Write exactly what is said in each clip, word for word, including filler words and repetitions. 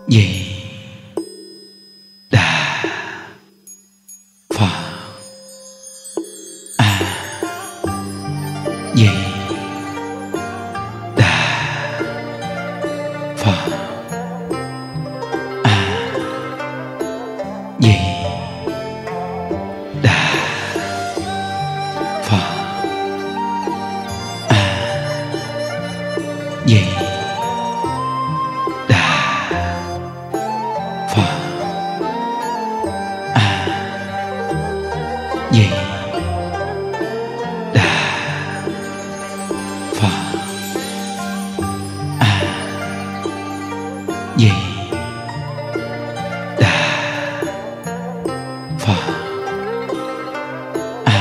Di Đà Phật. A Di Đà Phật. A Di Đà Phật. A Di Di Đà Phật. A Di Đà Phật. A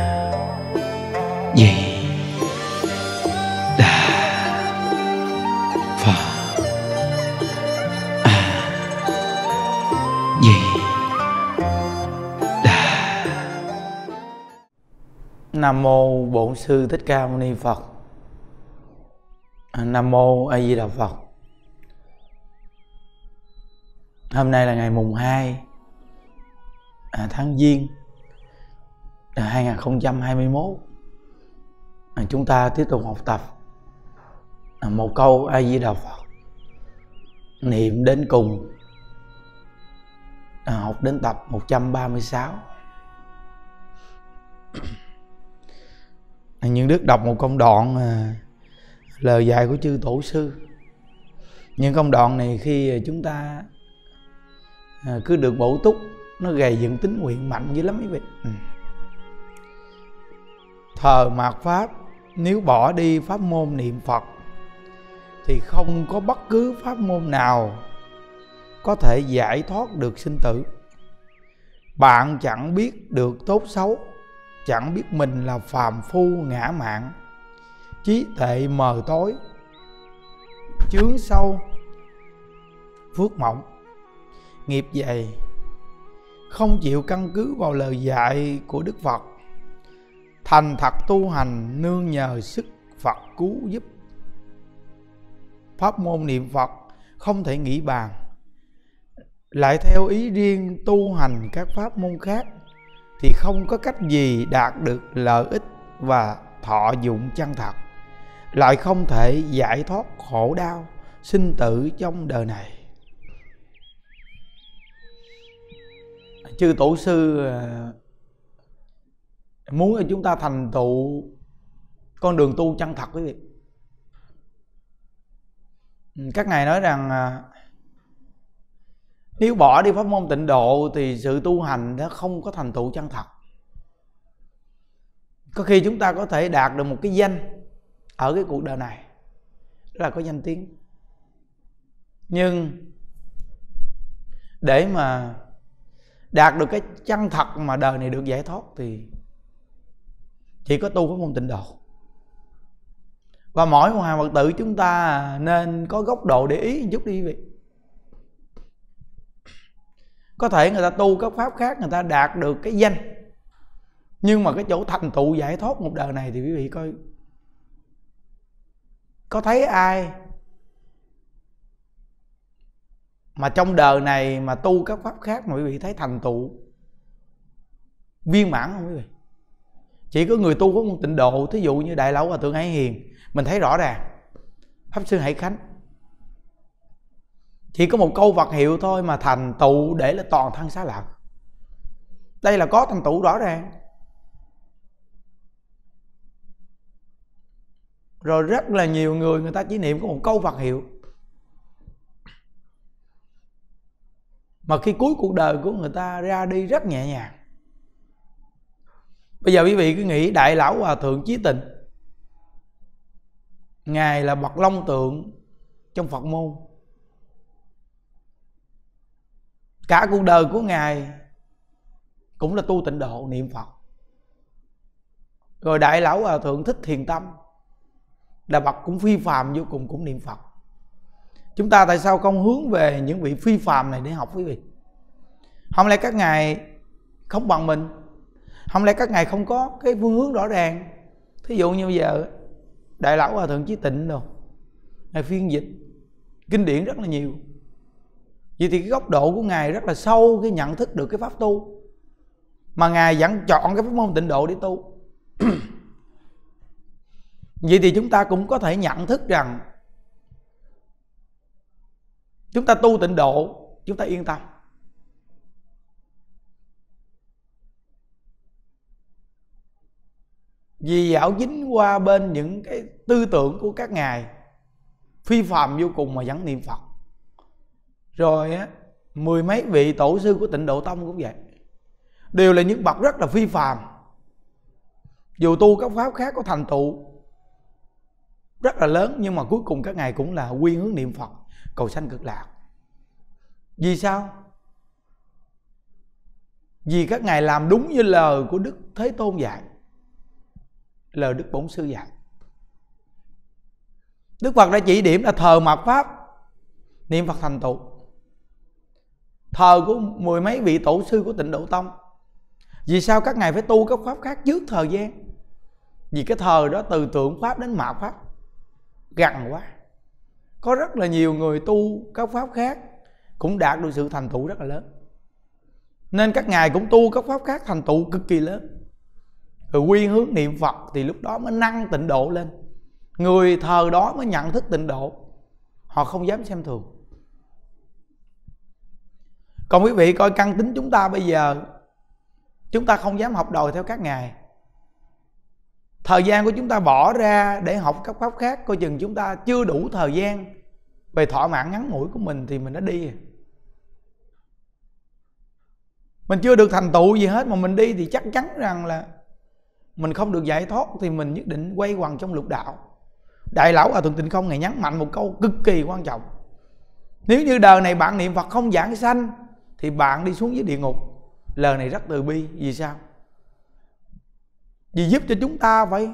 Di Đà Phật. A Di Nam mô Bổn Sư Thích Ca Mâu Ni Phật. Nam mô A Di Đà Phật. Hôm nay là ngày mùng hai tháng Giêng hai nghìn không trăm hai mươi mốt. Chúng ta tiếp tục học tập một câu A Di Đà Phật, niệm đến cùng, học đến tập một trăm ba mươi sáu. Những Đức đọc một công đoạn à, lời dạy của chư tổ sư. Những công đoạn này khi chúng ta à, cứ được bổ túc, nó gầy dựng tính nguyện mạnh dữ lắm quý vị. ừ. Thờ mạt pháp, nếu bỏ đi pháp môn niệm Phật thì không có bất cứ pháp môn nào có thể giải thoát được sinh tử. Bạn chẳng biết được tốt xấu, chẳng biết mình là phàm phu ngã mạn, trí tuệ mờ tối, chướng sâu, phước mỏng, nghiệp dày, không chịu căn cứ vào lời dạy của Đức Phật, thành thật tu hành nương nhờ sức Phật cứu giúp. Pháp môn niệm Phật không thể nghĩ bàn, lại theo ý riêng tu hành các pháp môn khác thì không có cách gì đạt được lợi ích và thọ dụng chân thật, lại không thể giải thoát khổ đau sinh tử trong đời này. Chư tổ sư muốn cho chúng ta thành tựu con đường tu chân thật quý vị. Các ngài nói rằng nếu bỏ đi pháp môn tịnh độ thì sự tu hành nó không có thành tựu chân thật. Có khi chúng ta có thể đạt được một cái danh ở cái cuộc đời này, đó là có danh tiếng. Nhưng để mà đạt được cái chân thật mà đời này được giải thoát thì chỉ có tu pháp môn tịnh độ. Và mỗi một hàng Phật tử chúng ta nên có góc độ để ý một chút đi quý vị. Có thể người ta tu các pháp khác, người ta đạt được cái danh, nhưng mà cái chỗ thành tựu giải thoát một đời này thì quý vị coi, có thấy ai mà trong đời này mà tu các pháp khác mà quý vị thấy thành tựu viên mãn không quý vị? Chỉ có người tu có một tịnh độ, thí dụ như Đại Lão Hòa Thượng Hải Hiền, mình thấy rõ ràng. Pháp Sư Hải Khánh chỉ có một câu Phật hiệu thôi mà thành tựu để là toàn thân xá lợi. Đây là có thành tựu rõ ràng. Rồi rất là nhiều người, người ta chỉ niệm có một câu Phật hiệu, mà khi cuối cuộc đời của người ta ra đi rất nhẹ nhàng. Bây giờ quý vị cứ nghĩ Đại Lão Hòa Thượng Chí Tịnh, ngài là bậc long tượng trong Phật môn. Cả cuộc đời của ngài cũng là tu tịnh độ niệm Phật. Rồi Đại Lão Hòa Thượng Thích Thiền Tâm là bậc cũng phi phàm vô cùng, cũng niệm Phật. Chúng ta tại sao không hướng về những vị phi phàm này để học quý vị? Không lẽ các ngài không bằng mình? Không lẽ các ngài không có cái phương hướng rõ ràng? Thí dụ như bây giờ Đại Lão Hòa Thượng Chí Tịnh rồi, ngài phiên dịch kinh điển rất là nhiều, Vậy thì cái góc độ của Ngài rất là sâu khi nhận thức được cái pháp tu, mà Ngài vẫn chọn cái pháp môn tịnh độ để tu. Vậy thì chúng ta cũng có thể nhận thức rằng chúng ta tu tịnh độ, chúng ta yên tâm. Vì dạo dính qua bên những cái tư tưởng của các ngài phi phàm vô cùng mà vẫn niệm Phật. Rồi á, mười mấy vị tổ sư của Tịnh Độ Tông cũng vậy, đều là những bậc rất là phi phàm. Dù tu các pháp khác có thành tựu rất là lớn, nhưng mà cuối cùng các ngài cũng là quy hướng niệm Phật, cầu sanh cực lạc. Vì sao? Vì các ngài làm đúng như lời của Đức Thế Tôn dạy, lời Đức Bổn Sư dạy. Đức Phật đã chỉ điểm là thờ mạt pháp, niệm Phật thành tựu. Thờ của mười mấy vị tổ sư của Tịnh Độ Tông. Vì sao các ngài phải tu các pháp khác trước thời gian? Vì cái thờ đó từ tượng pháp đến mạt pháp gần quá. Có rất là nhiều người tu các pháp khác cũng đạt được sự thành tựu rất là lớn, nên các ngài cũng tu các pháp khác thành tựu cực kỳ lớn. Rồi quy hướng niệm Phật thì lúc đó mới nâng tịnh độ lên. Người thờ đó mới nhận thức tịnh độ, họ không dám xem thường. Còn quý vị coi căn tính chúng ta bây giờ, chúng ta không dám học đòi theo các ngài. Thời gian của chúng ta bỏ ra để học các pháp khác, coi chừng chúng ta chưa đủ thời gian về thọ mạng ngắn ngủi của mình thì mình đã đi. Mình chưa được thành tựu gì hết mà mình đi thì chắc chắn rằng là mình không được giải thoát, thì mình nhất định quay quần trong lục đạo. Đại lão Hòa Thượng Tịnh Không ngày nhấn mạnh một câu cực kỳ quan trọng: nếu như đời này bạn niệm Phật không giảng sanh thì bạn đi xuống dưới địa ngục. Lời này rất từ bi. Vì sao? Vì giúp cho chúng ta phải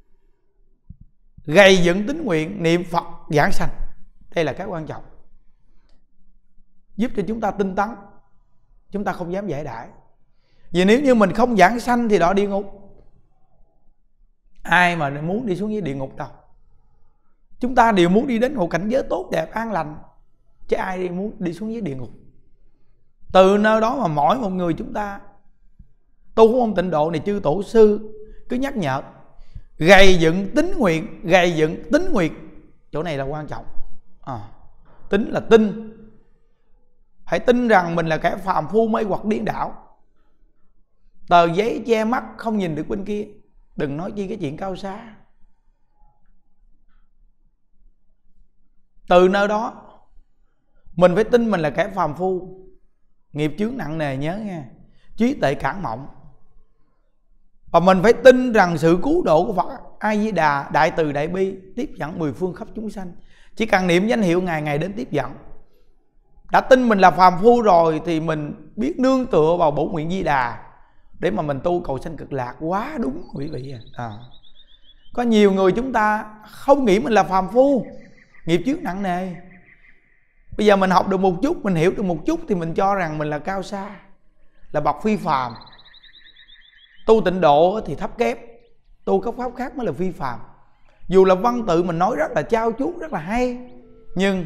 gầy dựng tín nguyện niệm Phật giảng sanh. Đây là cái quan trọng, giúp cho chúng ta tinh tấn, chúng ta không dám giải đãi. Vì nếu như mình không giảng sanh thì đọa địa ngục. Ai mà muốn đi xuống dưới địa ngục đâu. Chúng ta đều muốn đi đến một cảnh giới tốt đẹp an lành, chứ ai đi muốn đi xuống dưới địa ngục. Từ nơi đó mà mỗi một người chúng ta tu môn tịnh độ này, chư tổ sư cứ nhắc nhở gầy dựng tín nguyện, gầy dựng tín nguyện. Chỗ này là quan trọng. à, Tính là tin. Hãy tin rằng mình là kẻ phàm phu mê hoặc điên đảo. Tờ giấy che mắt không nhìn được bên kia, đừng nói chi cái chuyện cao xa. Từ nơi đó mình phải tin mình là kẻ phàm phu, nghiệp chướng nặng nề, nhớ nha, trí tuệ cản mộng. Và mình phải tin rằng sự cứu độ của Phật A Di Đà đại từ đại bi tiếp dẫn mười phương khắp chúng sanh. Chỉ cần niệm danh hiệu Ngài, Ngài đến tiếp dẫn. Đã tin mình là phàm phu rồi thì mình biết nương tựa vào bổn nguyện Di Đà để mà mình tu cầu sanh cực lạc. Quá đúng quý vị. à. Có nhiều người chúng ta không nghĩ mình là phàm phu, nghiệp chướng nặng nề. Bây giờ mình học được một chút, mình hiểu được một chút thì mình cho rằng mình là cao xa, là bậc phi phàm. Tu tịnh độ thì thấp kém, tu các pháp khác mới là phi phàm. Dù là văn tự mình nói rất là trao chuốt, rất là hay, nhưng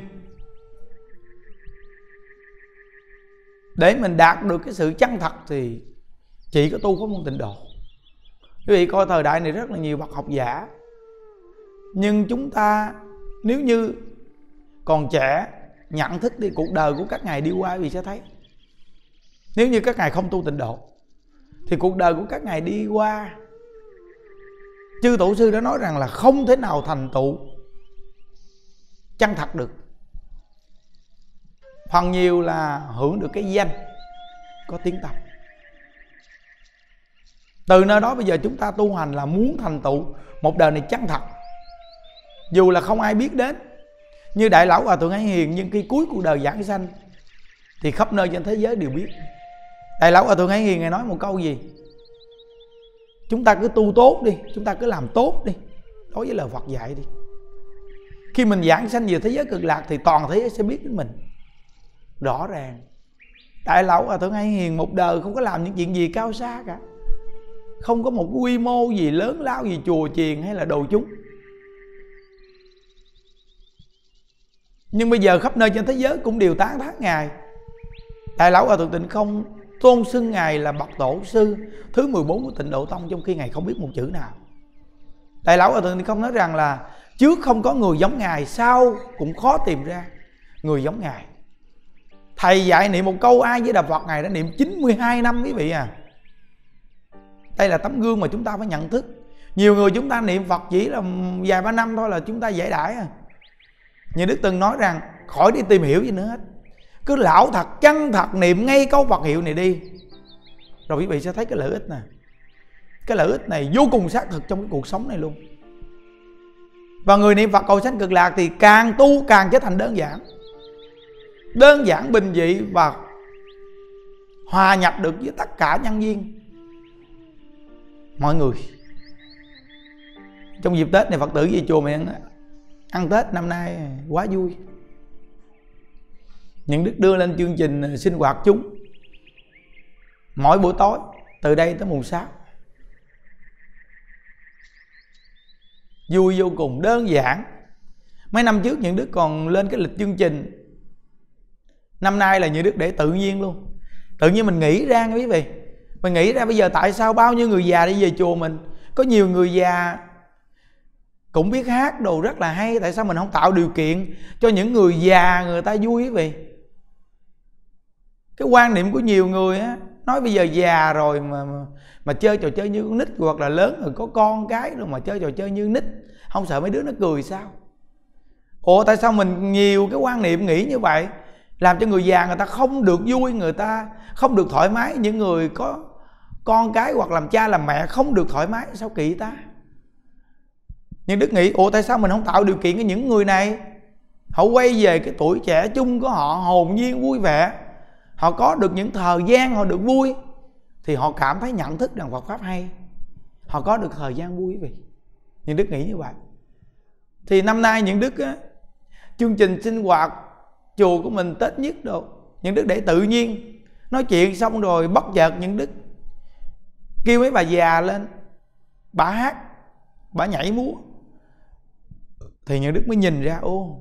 để mình đạt được cái sự chân thật thì chỉ có tu pháp môn tịnh độ. Quý vị coi thời đại này rất là nhiều bậc học giả, nhưng chúng ta nếu như còn trẻ nhận thức đi cuộc đời của các ngài đi qua, quý vị sẽ thấy nếu như các ngài không tu tịnh độ thì cuộc đời của các ngài đi qua, chư tổ sư đã nói rằng là không thể nào thành tựu chân thật được. Phần nhiều là hưởng được cái danh, có tiếng tăm. Từ nơi đó bây giờ chúng ta tu hành là muốn thành tựu một đời này chân thật, dù là không ai biết đến. Như Đại Lão Hòa Thượng Hải Hiền, nhưng khi cuối cuộc đời giảng sanh thì khắp nơi trên thế giới đều biết. Đại Lão Hòa Thượng Hải Hiền Ngài nói một câu gì: chúng ta cứ tu tốt đi, chúng ta cứ làm tốt đi, đối với lời Phật dạy đi. Khi mình giảng sanh về thế giới cực lạc thì toàn thế giới sẽ biết đến mình. Rõ ràng Đại Lão Hòa Thượng Hải Hiền một đời không có làm những chuyện gì cao xa cả, không có một quy mô gì lớn lao gì chùa chiền hay là đồ chúng. Nhưng bây giờ khắp nơi trên thế giới cũng đều tán thán Ngài. Đại lão Hòa Thượng Tịnh Không tôn xưng Ngài là bậc tổ sư thứ mười bốn của Tịnh Độ Tông, trong khi Ngài không biết một chữ nào. Đại lão Hòa Thượng Tịnh Không nói rằng là trước không có người giống Ngài, sau cũng khó tìm ra người giống Ngài. Thầy dạy niệm một câu A Di Đà Phật, Ngài đã niệm chín mươi hai năm quý vị à. Đây là tấm gương mà chúng ta phải nhận thức. Nhiều người chúng ta niệm Phật chỉ là vài ba năm thôi là chúng ta giải đãi à. Như Đức từng nói rằng khỏi đi tìm hiểu gì nữa hết, cứ lão thật chân thật niệm ngay câu Phật hiệu này đi, rồi quý vị sẽ thấy cái lợi ích này. Cái lợi ích này vô cùng xác thực trong cái cuộc sống này luôn. Và người niệm Phật cầu sanh cực lạc thì càng tu càng trở thành đơn giản, đơn giản bình dị và hòa nhập được với tất cả nhân viên mọi người. Trong dịp Tết này Phật tử về chùa mình ăn Tết năm nay quá vui. Những Đức đưa lên chương trình sinh hoạt chúng mỗi buổi tối từ đây tới mùng sáu. Vui vô cùng, đơn giản. Mấy năm trước những Đức còn lên cái lịch chương trình, năm nay là những Đức để tự nhiên luôn. Tự nhiên mình nghĩ ra nghe quý vị. Mình nghĩ ra bây giờ tại sao bao nhiêu người già đi về chùa mình, có nhiều người già cũng biết hát đồ rất là hay, tại sao mình không tạo điều kiện cho những người già người ta vui quý vị. Cái quan niệm của nhiều người á, nói bây giờ già rồi mà, mà mà chơi trò chơi như con nít, hoặc là lớn rồi có con cái rồi mà chơi trò chơi như nít, không sợ mấy đứa nó cười sao? Ủa tại sao mình nhiều cái quan niệm nghĩ như vậy, làm cho người già người ta không được vui, người ta không được thoải mái. Những người có con cái hoặc làm cha làm mẹ không được thoải mái, sao kỳ ta? Nhưng Đức nghĩ ủa tại sao mình không tạo điều kiện cho những người này, họ quay về cái tuổi trẻ chung của họ hồn nhiên vui vẻ, họ có được những thời gian họ được vui, thì họ cảm thấy nhận thức rằng Phật Pháp hay, họ có được thời gian vui quý vị. Những Đức nghĩ như vậy. Thì năm nay những Đức á, chương trình sinh hoạt chùa của mình Tết nhất đồ, những Đức để tự nhiên. Nói chuyện xong rồi bất chợt những Đức kêu mấy bà già lên, bà hát, bà nhảy múa. Thì những Đức mới nhìn ra ô,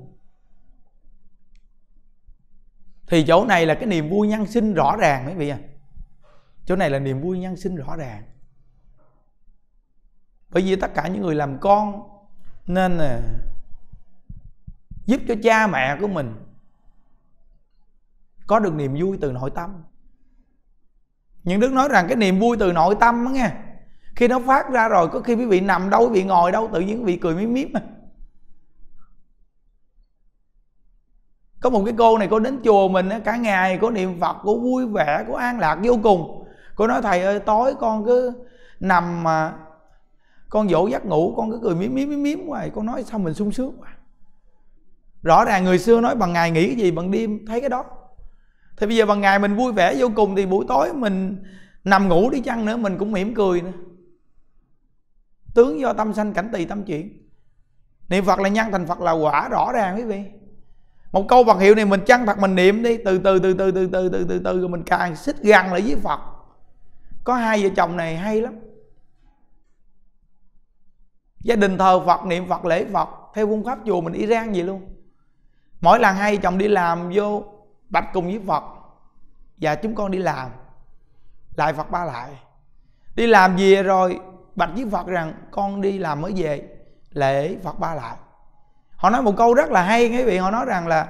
thì chỗ này là cái niềm vui nhân sinh rõ ràng mấy vị à. Chỗ này là niềm vui nhân sinh rõ ràng. Bởi vì tất cả những người làm con nên là giúp cho cha mẹ của mình có được niềm vui từ nội tâm. Những Đức nói rằng cái niềm vui từ nội tâm đó nghe, khi nó phát ra rồi có khi quý vị nằm đâu, quý vị ngồi đâu, tự nhiên quý vị cười miếm miếm mà. Có một cái cô này, cô đến chùa mình cả ngày, cô niệm Phật, cô vui vẻ, cô an lạc vô cùng. Cô nói thầy ơi, tối con cứ nằm mà con dỗ giấc ngủ, con cứ cười miếm miếm miếm miếm hoài. Con nói sao mình sung sướng quá. Rõ ràng người xưa nói bằng ngày nghĩ cái gì bằng đêm thấy cái đó. Thì bây giờ bằng ngày mình vui vẻ vô cùng, thì buổi tối mình nằm ngủ đi chăng nữa mình cũng mỉm cười nữa. Tướng do tâm sanh cảnh tỳ tâm chuyển. Niệm Phật là nhân, thành Phật là quả, rõ ràng quý vị. Một câu Phật hiệu này mình chân thật mình niệm đi, từ từ từ từ từ từ từ từ từ rồi mình càng xích gần lại với Phật. Có hai vợ chồng này hay lắm. Gia đình thờ Phật, niệm Phật, lễ Phật theo phương pháp chùa mình Iran vậy luôn. Mỗi lần hai chồng đi làm vô bạch cùng với Phật, và chúng con đi làm lại Phật ba lại. Đi làm về rồi bạch với Phật rằng con đi làm mới về, lễ Phật ba lại. Họ nói một câu rất là hay quý vị. Họ nói rằng là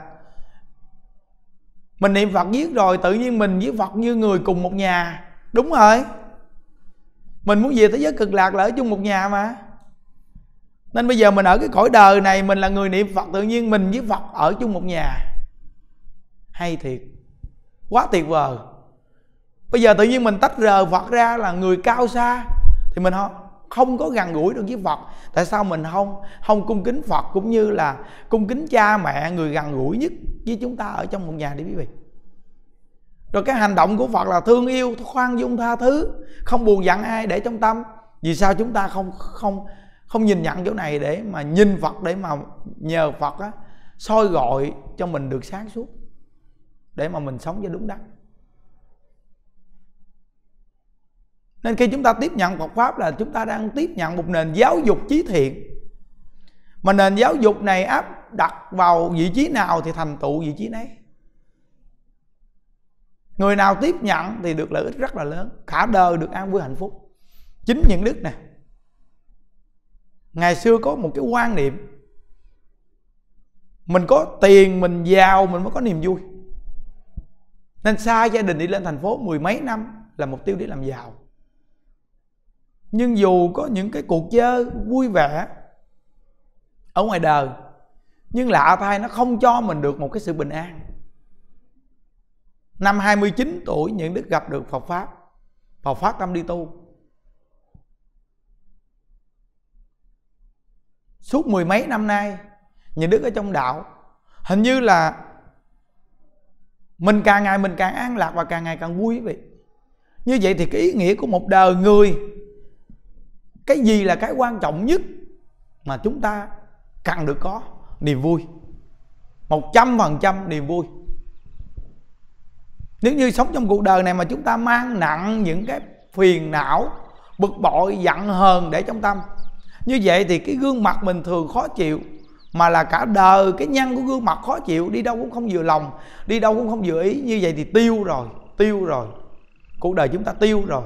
mình niệm Phật giết rồi, tự nhiên mình với Phật như người cùng một nhà. Đúng rồi, mình muốn về thế giới cực lạc là ở chung một nhà mà. Nên bây giờ mình ở cái cõi đời này, mình là người niệm Phật, tự nhiên mình với Phật ở chung một nhà. Hay thiệt, quá tuyệt vời. Bây giờ tự nhiên mình tách rời Phật ra là người cao xa, thì mình không có gần gũi được với Phật. Tại sao mình không không cung kính Phật, cũng như là cung kính cha mẹ, người gần gũi nhất với chúng ta ở trong một nhà đi quý vị. Rồi cái hành động của Phật là thương yêu, khoan dung, tha thứ, không buồn giận ai để trong tâm. Vì sao chúng ta không không không nhìn nhận chỗ này để mà nhìn Phật, để mà nhờ Phật á, soi gọi cho mình được sáng suốt, để mà mình sống cho đúng đắn. Nên khi chúng ta tiếp nhận Phật Pháp là chúng ta đang tiếp nhận một nền giáo dục trí thiện. Mà nền giáo dục này áp đặt vào vị trí nào thì thành tựu vị trí nấy. Người nào tiếp nhận thì được lợi ích rất là lớn, cả đời được an vui hạnh phúc. Chính những đức này, ngày xưa có một cái quan niệm mình có tiền, mình giàu mình mới có niềm vui, nên xa gia đình đi lên thành phố mười mấy năm là mục tiêu để làm giàu. Nhưng dù có những cái cuộc chơi vui vẻ ở ngoài đời, nhưng lạ thay nó không cho mình được một cái sự bình an. Năm hai mươi chín tuổi những đức gặp được Phật Pháp, Phật phát tâm đi tu. Suốt mười mấy năm nay những đức ở trong đạo, hình như là mình càng ngày mình càng an lạc và càng ngày càng vui quý vị. Như vậy thì cái ý nghĩa của một đời người, cái gì là cái quan trọng nhất mà chúng ta cần được có? Niềm vui. Một trăm phần trăm niềm vui. Nếu như sống trong cuộc đời này mà chúng ta mang nặng những cái phiền não, bực bội, giận hờn để trong tâm, như vậy thì cái gương mặt mình thường khó chịu, mà là cả đời cái nhân của gương mặt khó chịu, đi đâu cũng không vừa lòng, đi đâu cũng không vừa ý. Như vậy thì tiêu rồi, tiêu rồi, cuộc đời chúng ta tiêu rồi.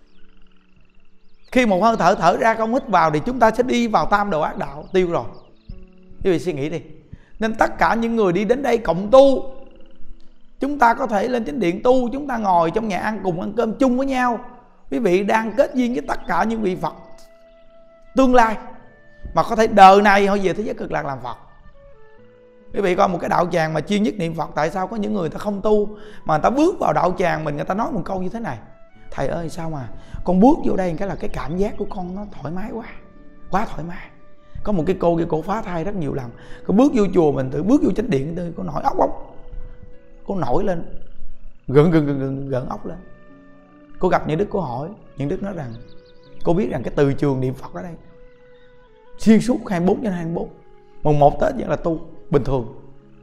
Khi một hơi thở thở ra không hít vào thì chúng ta sẽ đi vào tam đồ ác đạo, tiêu rồi. Quý vị suy nghĩ đi. Nên tất cả những người đi đến đây cộng tu, chúng ta có thể lên chánh điện tu, chúng ta ngồi trong nhà ăn cùng ăn cơm chung với nhau. Quý vị đang kết duyên với tất cả những vị Phật tương lai, mà có thể đời này họ về thế giới cực lạc làm Phật. Quý vị coi một cái đạo tràng mà chuyên nhất niệm Phật, tại sao có những người ta không tu mà người ta bước vào đạo tràng mình, người ta nói một câu như thế này: thầy ơi sao mà con bước vô đây cái là cái cảm giác của con nó thoải mái quá, quá thoải mái. Có một cái cô kia cổ phá thai rất nhiều lần, cô bước vô chùa mình, tự bước vô chánh điện tôi cô nổi ốc ốc, cô nổi lên gần gần gần gần gần ốc lên. Cô gặp những đức, cô hỏi những đức nói rằng cô biết rằng cái từ trường niệm Phật ở đây xuyên suốt hai mươi bốn trên hai mươi bốn, mùng một Tết vẫn là tu bình thường.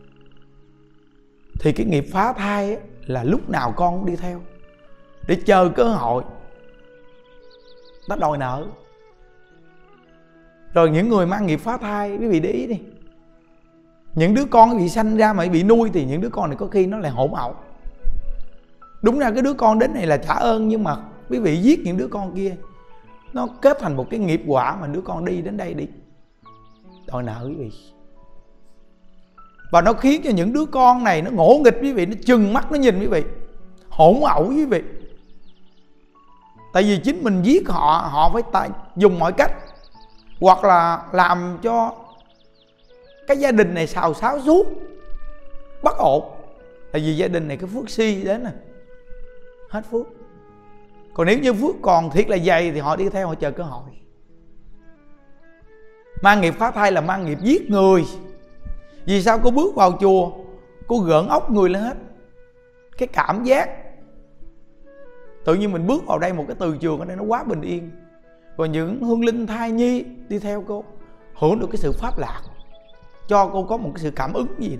Thì cái nghiệp phá thai ấy, là lúc nào con cũng đi theo để chờ cơ hội nó đòi nợ. Rồi những người mang nghiệp phá thai, quý vị để ý đi, những đứa con bị sanh ra mà bị nuôi thì những đứa con này có khi nó lại hỗn ẩu. Đúng ra cái đứa con đến này là trả ơn, nhưng mà quý vị giết những đứa con kia, nó kết thành một cái nghiệp quả mà đứa con đi đến đây đi đòi nợ quý vị. Và nó khiến cho những đứa con này nó ngỗ nghịch quý vị, nó chừng mắt nó nhìn quý vị, hỗn ẩu quý vị. Tại vì chính mình giết họ, họ phải tài, dùng mọi cách, hoặc là làm cho cái gia đình này xào xáo suốt, bất ổn. Tại vì gia đình này cái phước si đến nè, hết phước. Còn nếu như phước còn thiệt là dày thì họ đi theo, họ chờ cơ hội. Mang nghiệp phá thai là mang nghiệp giết người. Vì sao cô bước vào chùa, cô gợn ốc người lên hết. Cái cảm giác tự nhiên mình bước vào đây, một cái từ trường ở đây nó quá bình yên. Và những hương linh thai nhi đi theo cô hưởng được cái sự pháp lạc, cho cô có một cái sự cảm ứng gì đó.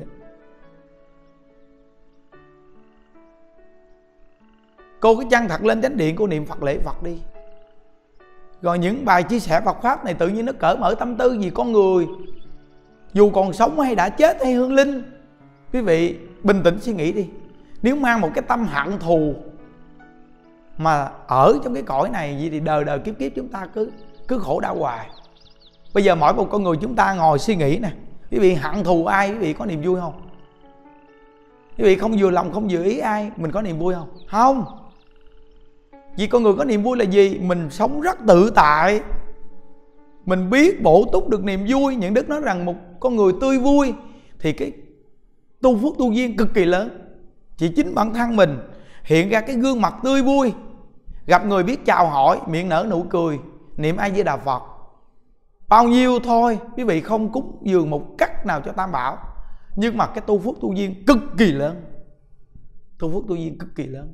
Cô cứ chăng thật lên chánh điện, cô niệm Phật lễ Phật đi. Rồi những bài chia sẻ Phật Pháp này tự nhiên nó cởi mở tâm tư vì con người, dù còn sống hay đã chết hay hương linh. Quý vị bình tĩnh suy nghĩ đi. Nếu mang một cái tâm hận thù mà ở trong cái cõi này vậy thì đời đời kiếp kiếp chúng ta cứ cứ khổ đau hoài. Bây giờ mỗi một con người chúng ta ngồi suy nghĩ nè, quý vị hận thù ai, quý vị có niềm vui không? Quý vị không vừa lòng, không vừa ý ai, mình có niềm vui không? Không. Vì con người có niềm vui là gì? Mình sống rất tự tại, mình biết bổ túc được niềm vui. Những đức nói rằng một con người tươi vui thì cái tu phước tu duyên cực kỳ lớn. Chỉ chính bản thân mình hiện ra cái gương mặt tươi vui, gặp người biết chào hỏi, miệng nở nụ cười, niệm A Di Đà Phật, bao nhiêu thôi. Quý vị không cúng dường một cách nào cho Tam Bảo, nhưng mà cái tu phước tu duyên cực kỳ lớn. Tu phước tu duyên cực kỳ lớn.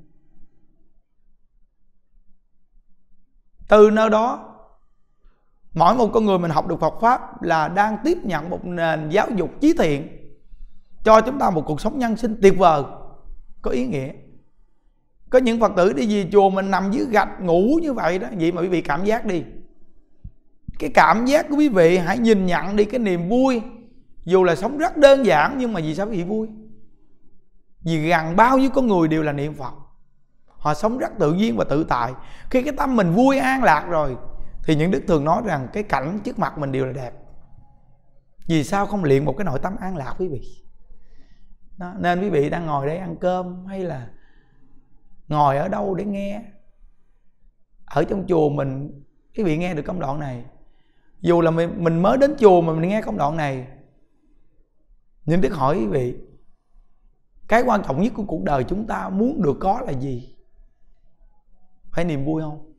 Từ nơi đó, mỗi một con người mình học được Phật Pháp là đang tiếp nhận một nền giáo dục chí thiện, cho chúng ta một cuộc sống nhân sinh tuyệt vời, có ý nghĩa. Có những Phật tử đi về chùa mình nằm dưới gạch ngủ như vậy đó, vậy mà quý vị cảm giác đi. Cái cảm giác của quý vị hãy nhìn nhận đi cái niềm vui. Dù là sống rất đơn giản nhưng mà vì sao quý vị vui? Vì gần bao nhiêu con người đều là niệm Phật. họ sống rất tự nhiên và tự tại. Khi cái tâm mình vui an lạc rồi thì những đức thường nói rằng cái cảnh trước mặt mình đều là đẹp. Vì sao không luyện một cái nội tâm an lạc quý vị? Đó, nên quý vị đang ngồi đây ăn cơm hay là ngồi ở đâu để nghe, ở trong chùa mình, quý vị nghe được công đoạn này. Dù là mình, mình mới đến chùa mà mình nghe công đoạn này, nhưng đức hỏi quý vị, cái quan trọng nhất của cuộc đời chúng ta muốn được có là gì? Phải niềm vui không?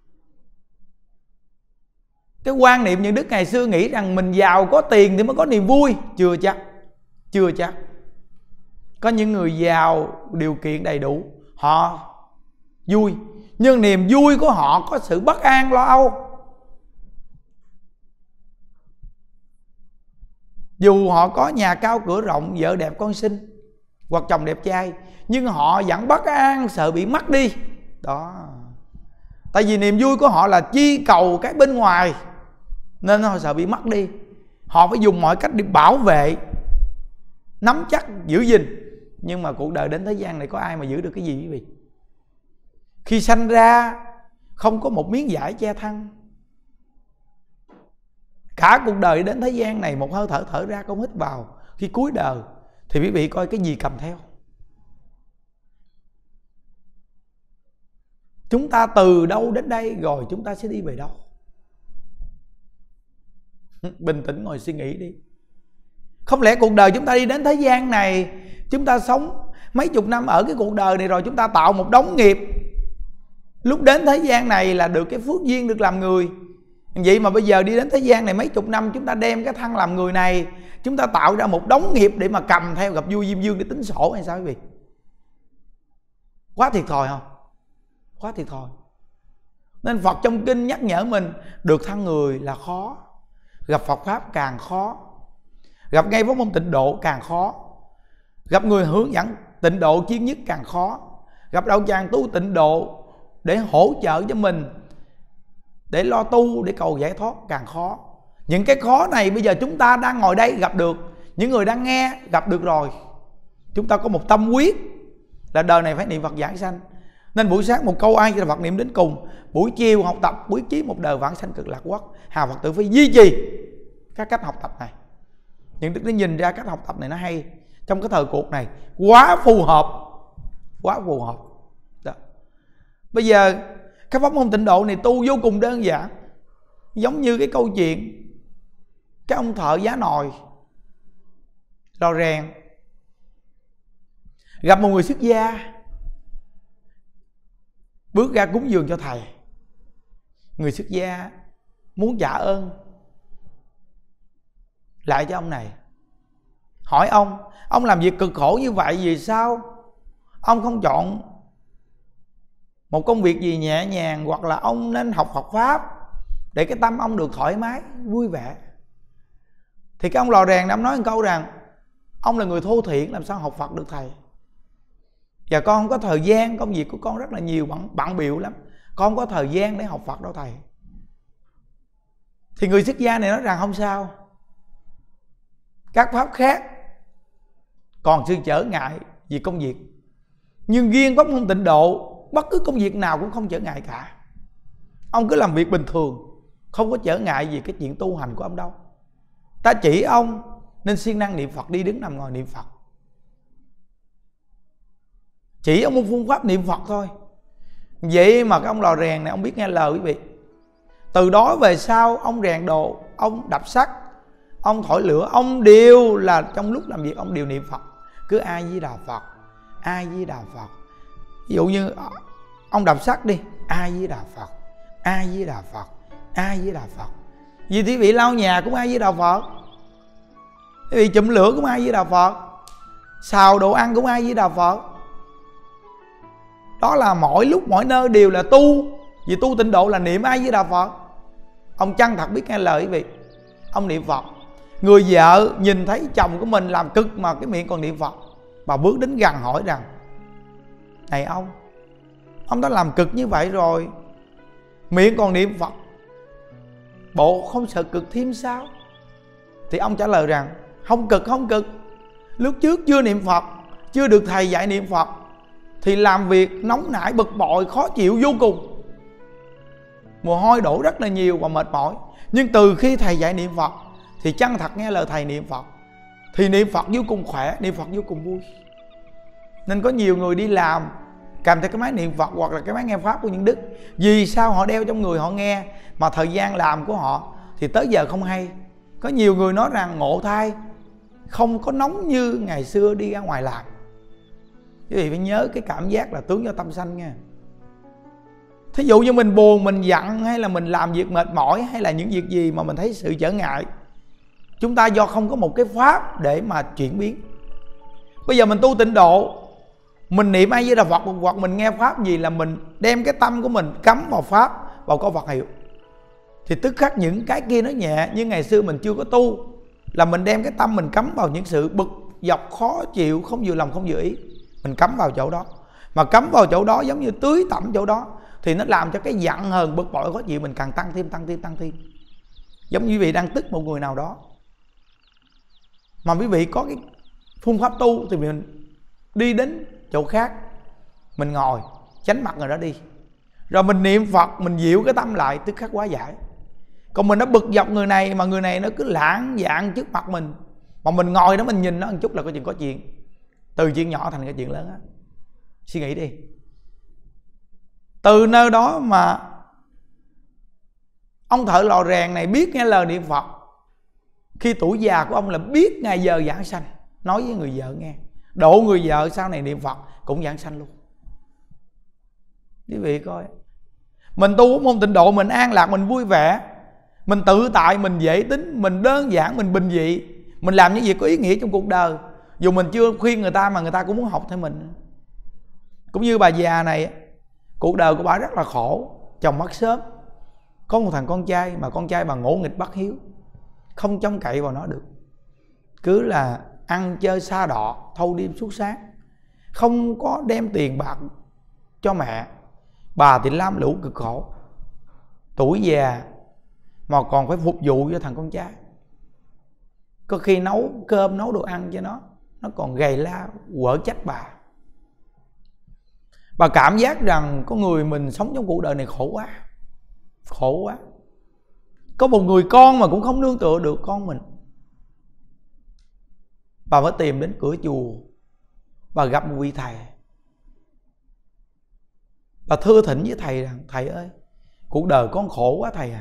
Cái quan niệm những đức ngày xưa nghĩ rằng mình giàu có tiền thì mới có niềm vui. Chưa chắc. Chưa chắc. Có những người giàu điều kiện đầy đủ, họ vui, nhưng niềm vui của họ có sự bất an lo âu. Dù họ có nhà cao cửa rộng, vợ đẹp con xinh, hoặc chồng đẹp trai, nhưng họ vẫn bất an, sợ bị mất đi. Đó. Tại vì niềm vui của họ là chi cầu cái bên ngoài, nên họ sợ bị mất đi. Họ phải dùng mọi cách để bảo vệ, nắm chắc, giữ gìn. Nhưng mà cuộc đời đến thế gian này có ai mà giữ được cái gì quý vị? Khi sanh ra không có một miếng vải che thân. Cả cuộc đời đến thế gian này một hơi thở thở ra không hít vào. Khi cuối đời thì quý vị coi cái gì cầm theo. Chúng ta từ đâu đến đây rồi chúng ta sẽ đi về đâu? Bình tĩnh ngồi suy nghĩ đi. Không lẽ cuộc đời chúng ta đi đến thế gian này, chúng ta sống mấy chục năm ở cái cuộc đời này rồi chúng ta tạo một đống nghiệp, lúc đến thế gian này là được cái phước duyên được làm người. Vậy mà bây giờ đi đến thế gian này mấy chục năm, chúng ta đem cái thân làm người này, chúng ta tạo ra một đống nghiệp để mà cầm theo gặp vua Diêm Vương để tính sổ hay sao quý vị? Quá thiệt thòi không? Quá thiệt thòi. Nên Phật trong kinh nhắc nhở mình, được thân người là khó, gặp Phật Pháp càng khó, gặp ngay pháp môn tịnh độ càng khó, gặp người hướng dẫn tịnh độ chuyên nhất càng khó, gặp đạo tràng tu tịnh độ để hỗ trợ cho mình, để lo tu, để cầu giải thoát càng khó. Những cái khó này bây giờ chúng ta đang ngồi đây gặp được, những người đang nghe gặp được rồi. Chúng ta có một tâm quyết là đời này phải niệm Phật giảng sanh. Nên buổi sáng một câu ai cho Phật niệm đến cùng, buổi chiều học tập buổi chí một đời vãng sanh cực lạc quốc. Hà Phật tử phải duy trì các cách học tập này. Những đức nó nhìn ra cách học tập này nó hay trong cái thời cuộc này, quá phù hợp, quá phù hợp. Đó. Bây giờ cái pháp môn tịnh độ này tu vô cùng đơn giản, giống như cái câu chuyện cái ông thợ giá nồi lò rèn gặp một người xuất gia, bước ra cúng dường cho thầy. Người xuất gia muốn trả ơn lại cho ông này, hỏi ông, ông làm việc cực khổ như vậy vì sao ông không chọn một công việc gì nhẹ nhàng, hoặc là ông nên học Phật Pháp để cái tâm ông được thoải mái, vui vẻ. Thì cái ông lò rèn ông nói một câu rằng, ông là người thô thiển làm sao học Phật được thầy, và con không có thời gian, công việc của con rất là nhiều, bận, bận bịu lắm, con không có thời gian để học Phật đâu thầy. Thì người xuất gia này nói rằng không sao, các pháp khác còn sự trở ngại vì công việc, nhưng riêng pháp môn tịnh độ bất cứ công việc nào cũng không trở ngại cả. Ông cứ làm việc bình thường, không có trở ngại gì cái chuyện tu hành của ông đâu. Ta chỉ ông nên siêng năng niệm Phật, đi đứng nằm ngồi niệm Phật. Chỉ ông một phương pháp niệm Phật thôi. Vậy mà cái ông lò rèn này ông biết nghe lời quý vị. Từ đó về sau ông rèn đồ, ông đập sắt, ông thổi lửa, ông đều là trong lúc làm việc ông đều niệm Phật. Cứ A Di Đà Phật, A Di Đà Phật. Ví dụ như ông đập sắt đi, A Di Đà Phật, A Di Đà Phật, A Di Đà Phật. Vì quý vị lau nhà cũng A Di Đà Phật, quý vị chụm lửa cũng A Di Đà Phật, xào đồ ăn cũng A Di Đà Phật. Đó là mỗi lúc mỗi nơi đều là tu. Vì tu tịnh độ là niệm A Di Đà Phật. Ông chân thật biết nghe lời quý vị, ông niệm Phật. Người vợ nhìn thấy chồng của mình làm cực mà cái miệng còn niệm Phật, bà bước đến gần hỏi rằng, này ông, ông đã làm cực như vậy rồi, miệng còn niệm Phật, bộ không sợ cực thêm sao? Thì ông trả lời rằng, không cực không cực, lúc trước chưa niệm Phật, chưa được thầy dạy niệm Phật, thì làm việc nóng nảy, bực bội, khó chịu vô cùng, mồ hôi đổ rất là nhiều và mệt mỏi. Nhưng từ khi thầy dạy niệm Phật thì chân thật nghe lời thầy niệm Phật, thì niệm Phật vô cùng khỏe, niệm Phật vô cùng vui. Nên có nhiều người đi làm kèm theo cái máy niệm Phật hoặc là cái máy nghe Pháp của những đức. Vì sao họ đeo trong người họ nghe mà thời gian làm của họ thì tới giờ không hay. Có nhiều người nói rằng ngộ thai không có nóng như ngày xưa đi ra ngoài làm. Quý vị phải nhớ cái cảm giác là tướng do tâm sanh nha. Thí dụ như mình buồn, mình giận, hay là mình làm việc mệt mỏi, hay là những việc gì mà mình thấy sự trở ngại, chúng ta do không có một cái pháp để mà chuyển biến. Bây giờ mình tu tịnh độ, mình niệm A Di Đà Phật hoặc mình nghe pháp gì là mình đem cái tâm của mình cắm vào pháp, vào câu Phật hiệu, thì tức khắc những cái kia nó nhẹ. Như ngày xưa mình chưa có tu là mình đem cái tâm mình cắm vào những sự bực dọc, khó chịu, không vừa lòng, không vừa ý, mình cắm vào chỗ đó. Mà cắm vào chỗ đó giống như tưới tẩm chỗ đó thì nó làm cho cái giận hờn, bực bội, khó chịu mình càng tăng thêm, tăng thêm, tăng thêm. Giống như quý vị đang tức một người nào đó, mà quý vị có cái phương pháp tu thì mình đi đến chỗ khác, mình ngồi tránh mặt người đó đi, rồi mình niệm Phật, mình dịu cái tâm lại, tức khắc hóa giải. Còn mình đã bực dọc người này mà người này nó cứ lãng dạng trước mặt mình, mà mình ngồi đó mình nhìn nó một chút là có chuyện có chuyện, từ chuyện nhỏ thành cái chuyện lớn á. Suy nghĩ đi. Từ nơi đó mà ông thợ lò rèn này biết nghe lời niệm Phật, khi tuổi già của ông là biết ngày giờ giảng sanh, nói với người vợ nghe, độ người vợ sau này niệm Phật cũng giảng sanh luôn. Quý vị coi, mình tu môn tịnh độ, mình an lạc, mình vui vẻ, mình tự tại, mình dễ tính, mình đơn giản, mình bình dị, mình làm những việc có ý nghĩa trong cuộc đời. Dù mình chưa khuyên người ta mà người ta cũng muốn học theo mình. Cũng như bà già này, cuộc đời của bà rất là khổ. Chồng mất sớm, có một thằng con trai mà con trai bà ngỗ nghịch bất hiếu, không trông cậy vào nó được, cứ là ăn chơi xa đọ, thâu đêm suốt sáng, không có đem tiền bạc cho mẹ. Bà thì lam lũ cực khổ, tuổi già mà còn phải phục vụ cho thằng con trai. Có khi nấu cơm, nấu đồ ăn cho nó, nó còn gầy la quở trách bà. Bà cảm giác rằng có người mình sống trong cuộc đời này khổ quá, khổ quá. Có một người con mà cũng không nương tựa được con mình. Bà mới tìm đến cửa chùa, bà gặp một vị thầy. Bà thưa thỉnh với thầy rằng: thầy ơi, cuộc đời con khổ quá thầy à,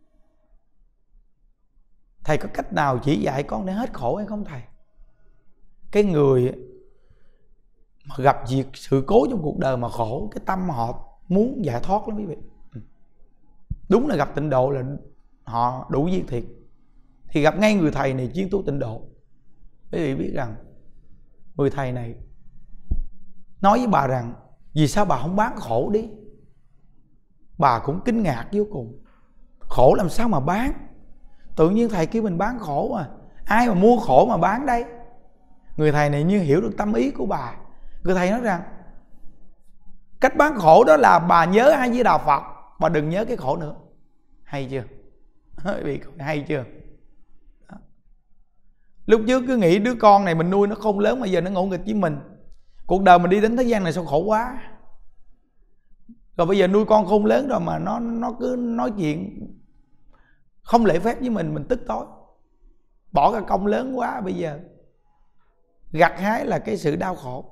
thầy có cách nào chỉ dạy con để hết khổ hay không thầy? Cái người mà gặp việc sự cố trong cuộc đời mà khổ, cái tâm họ muốn giải thoát lắm quý vị. Đúng là gặp tịnh độ là họ đủ duyên thiệt. Thì gặp ngay người thầy này chuyên tu tịnh độ. Quý vị biết rằng người thầy này nói với bà rằng: vì sao bà không bán khổ đi? Bà cũng kinh ngạc vô cùng, khổ làm sao mà bán? Tự nhiên thầy kêu mình bán khổ à, ai mà mua khổ mà bán đây? Người thầy này như hiểu được tâm ý của bà. Người thầy nói rằng cách bán khổ đó là bà nhớ A Di Đà Phật, bà đừng nhớ cái khổ nữa. Hay chưa? Hay chưa? Đó. Lúc trước cứ nghĩ đứa con này mình nuôi nó không lớn mà giờ nó ngỗ nghịch với mình. Cuộc đời mình đi đến thế gian này sao khổ quá. Rồi bây giờ nuôi con không lớn rồi mà nó nó cứ nói chuyện không lễ phép với mình, mình tức tối. Bỏ cả công lớn quá, bây giờ gặt hái là cái sự đau khổ.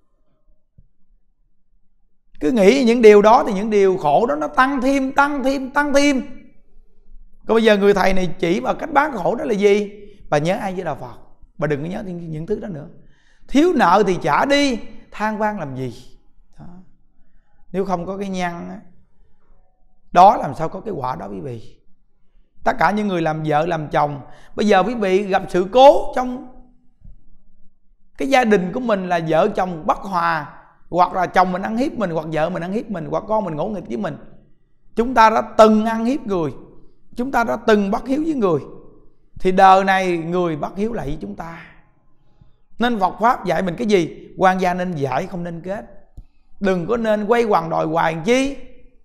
Cứ nghĩ những điều đó thì những điều khổ đó nó tăng thêm, tăng thêm, tăng thêm. Còn bây giờ người thầy này chỉ vào cách bán khổ đó là gì? Bà nhớ ai với Đạo Phật, bà đừng có nhớ những thứ đó nữa. Thiếu nợ thì trả đi, than vang làm gì đó. Nếu không có cái nhân đó làm sao có cái quả đó quý vị. Tất cả những người làm vợ làm chồng, bây giờ quý vị gặp sự cố trong cái gia đình của mình là vợ chồng bất hòa, hoặc là chồng mình ăn hiếp mình, hoặc vợ mình ăn hiếp mình, hoặc con mình ngỗ nghịch với mình. Chúng ta đã từng ăn hiếp người, chúng ta đã từng bất hiếu với người, thì đời này người bất hiếu lại với chúng ta. Nên Phật Pháp dạy mình cái gì? Quan gia nên giải không nên kết. Đừng có nên quay quằn đòi hoài chi,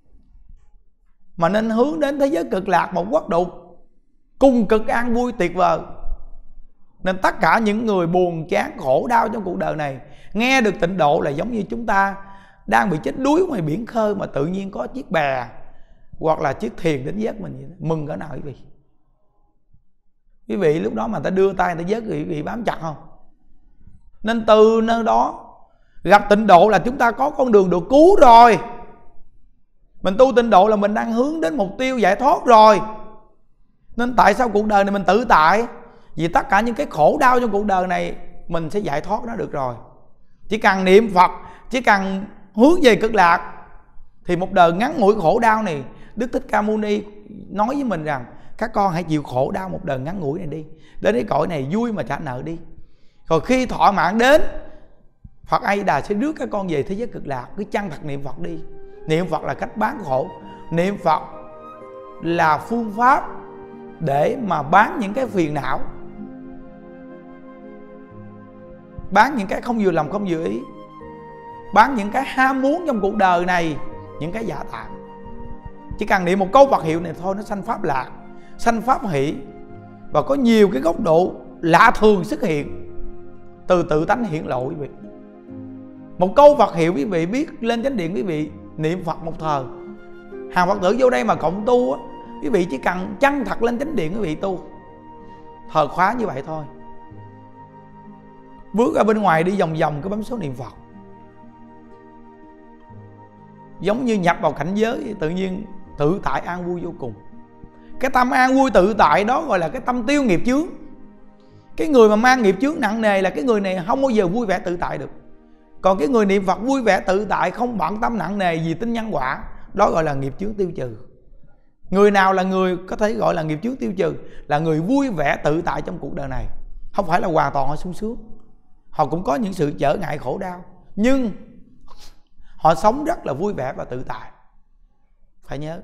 mà nên hướng đến thế giới cực lạc, một quốc độ cùng cực an vui tuyệt vời. Nên tất cả những người buồn chán khổ đau trong cuộc đời này nghe được tịnh độ là giống như chúng ta đang bị chết đuối ngoài biển khơi mà tự nhiên có chiếc bè hoặc là chiếc thuyền đến vớt mình vậy đó. Mừng cỡ nào quý vị? Quý vị lúc đó mà ta đưa tay người ta vớt, quý vị bám chặt không? Nên từ nơi đó gặp tịnh độ là chúng ta có con đường được cứu rồi. Mình tu tịnh độ là mình đang hướng đến mục tiêu giải thoát rồi. Nên tại sao cuộc đời này mình tự tại? Vì tất cả những cái khổ đau trong cuộc đời này mình sẽ giải thoát nó được rồi. Chỉ cần niệm Phật, chỉ cần hướng về cực lạc thì một đời ngắn ngủi khổ đau này, Đức Thích Ca Mâu Ni nói với mình rằng các con hãy chịu khổ đau một đời ngắn ngủi này đi, đến cái cõi này vui mà trả nợ đi. Rồi khi thọ mạng đến, Phật A Di Đà sẽ rước các con về thế giới cực lạc. Cứ chân thật niệm Phật đi. Niệm Phật là cách bán khổ. Niệm Phật là phương pháp để mà bán những cái phiền não, bán những cái không vừa lòng không vừa ý, bán những cái ham muốn trong cuộc đời này, những cái giả tạm. Chỉ cần niệm một câu Phật hiệu này thôi, nó sanh pháp lạc, sanh pháp hỷ, và có nhiều cái góc độ lạ thường xuất hiện từ tự tánh hiện lộ quý vị. Một câu Phật hiệu quý vị biết lên chánh điện, quý vị niệm Phật một thời. Hàng Phật tử vô đây mà cộng tu á, quý vị chỉ cần chân thật lên chánh điện quý vị tu thờ khóa như vậy thôi. Bước ra bên ngoài đi vòng vòng cái bấm số niệm Phật, giống như nhập vào cảnh giới tự nhiên tự tại an vui vô cùng. Cái tâm an vui tự tại đó gọi là cái tâm tiêu nghiệp chướng. Cái người mà mang nghiệp chướng nặng nề là cái người này không bao giờ vui vẻ tự tại được. Còn cái người niệm Phật vui vẻ tự tại, không bận tâm nặng nề vì tính nhân quả, đó gọi là nghiệp chướng tiêu trừ. Người nào là người có thể gọi là nghiệp chướng tiêu trừ? Là người vui vẻ tự tại trong cuộc đời này. Không phải là hoàn toàn họ sung sướng, họ cũng có những sự trở ngại khổ đau, nhưng họ sống rất là vui vẻ và tự tại. Phải nhớ.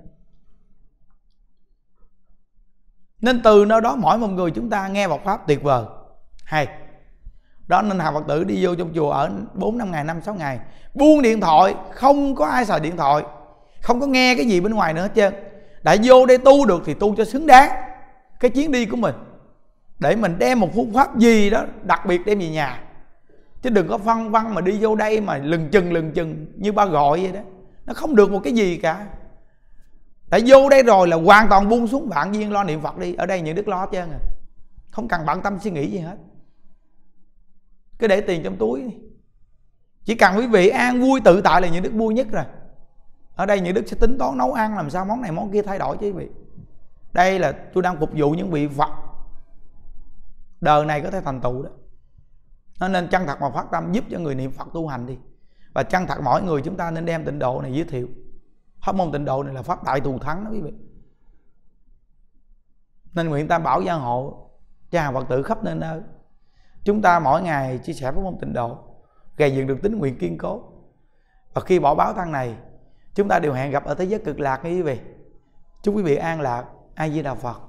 Nên từ nơi đó mỗi một người chúng ta nghe Phật pháp tuyệt vời hay. Đó nên hàng Phật tử đi vô trong chùa ở bốn năm ngày, năm sáu ngày, buông điện thoại, không có ai xài điện thoại, không có nghe cái gì bên ngoài nữa hết trơn. Đã vô đây tu được thì tu cho xứng đáng cái chuyến đi của mình, để mình đem một phương pháp gì đó đặc biệt đem về nhà. Chứ đừng có phân vân mà đi vô đây mà lừng chừng lừng chừng như ba gọi vậy đó. Nó không được một cái gì cả. Đã vô đây rồi là hoàn toàn buông xuống vạn viên lo niệm Phật đi. Ở đây những đức lo hết trơn à, không cần bận tâm suy nghĩ gì hết. Cứ để tiền trong túi đi. Chỉ cần quý vị an vui tự tại là những đức vui nhất rồi. Ở đây những đức sẽ tính toán nấu ăn làm sao món này món kia thay đổi chứ quý vị. Đây là tôi đang phục vụ những vị Phật đời này có thể thành tựu đó. Nó nên chân thật mà phát tâm giúp cho người niệm Phật tu hành đi. Và chân thật mỗi người chúng ta nên đem tịnh độ này giới thiệu. Pháp môn tịnh độ này là pháp đại thù thắng đó quý vị. Nên nguyện Tam Bảo gia hộ cho hàng Phật tử khắp nơi nơi. Chúng ta mỗi ngày chia sẻ pháp môn tịnh độ, gây dựng được tín nguyện kiên cố. Và khi bỏ báo thân này, chúng ta đều hẹn gặp ở thế giới cực lạc nha quý vị. Chúc quý vị an lạc. A Di Đà Phật.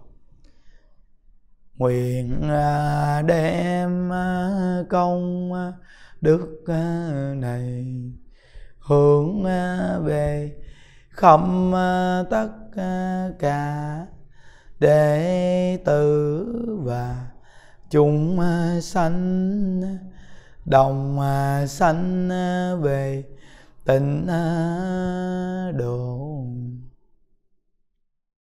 Nguyện đem công đức này hướng về khắp tất cả đệ tử và chúng sanh, đồng sanh về tịnh độ.